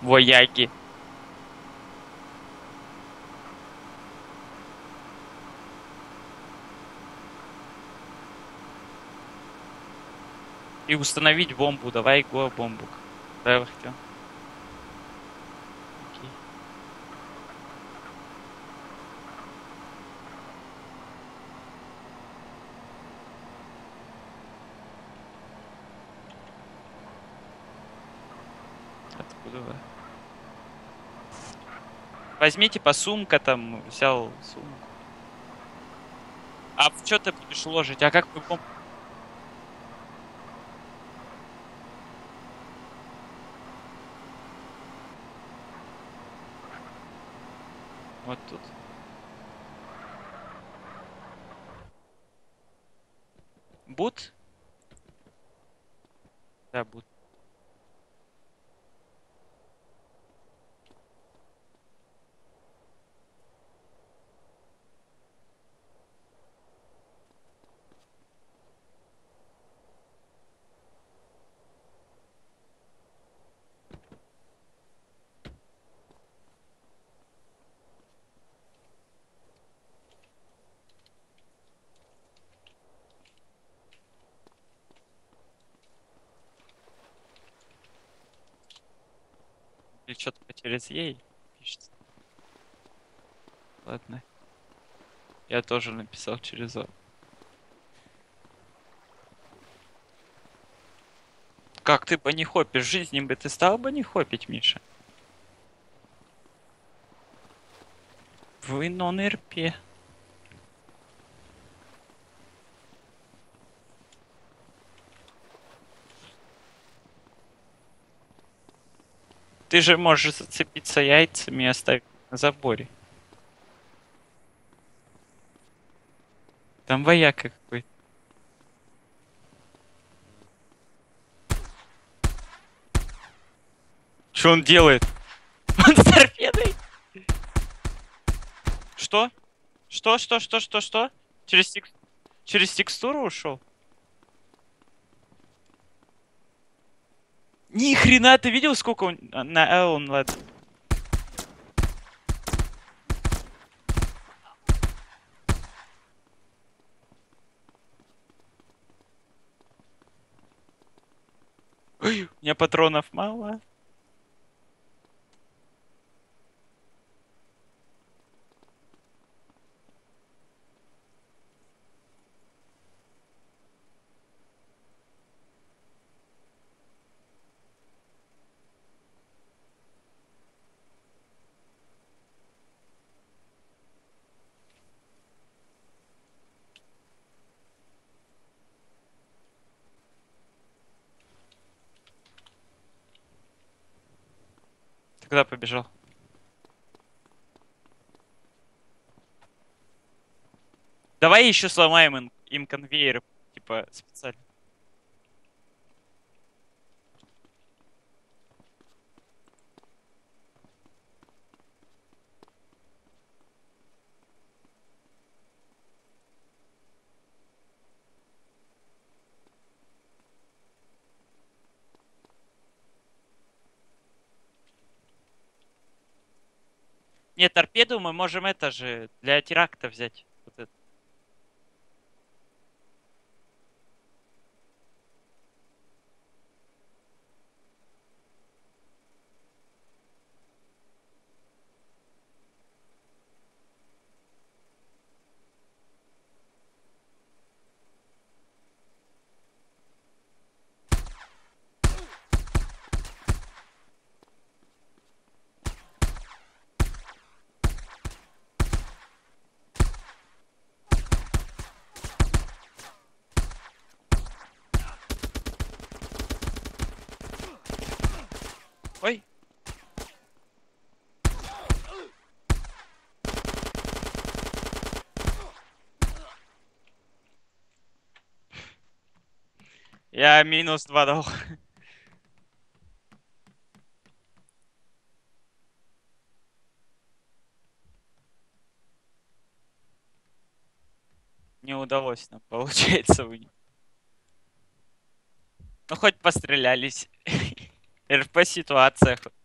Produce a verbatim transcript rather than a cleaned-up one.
Вояки. И установить бомбу. Давай го бомбу. Да, я хотел. Окей. Откуда вы? Возьми, типа, сумка там, взял сумку. А в что ты будешь ложить? А как вы бомбу? Вот тут. Бут? Да, бут. Или что-то через ей пишется. Ладно. Я тоже написал через О. Как ты банихопишь? В жизни бы ты стал банихопить, Миша? Вы нон-РП. Ты же можешь зацепиться яйцами и оставить на заборе. Там вояка какой-то. Что он делает? Он с торпедой. Что? Что, что, что, что, что? Через, текс... Через текстуру ушел? Ни хрена, ты видел, сколько он на L он ладно. Ой, у меня патронов мало. Ты куда побежал? Давай еще сломаем им, им конвейер, типа, специально. Нет, торпеду мы можем это же для теракта взять. Вот это. Ой. Я минус два дал. Не удалось нам, получается, вы. Ну, хоть пострелялись. РП ситуация.